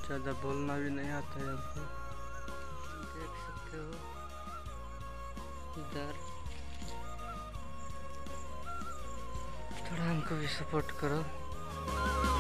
ज़्यादा बोलना भी नहीं आता है हमको। देख सकते हो इधर, थोड़ा हमको भी सपोर्ट करो।